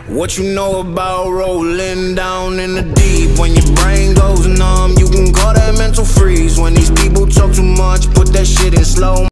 What you know about rolling down in the deep? When your brain goes numb, you can call that mental freeze. When these people talk too much, put that shit in slow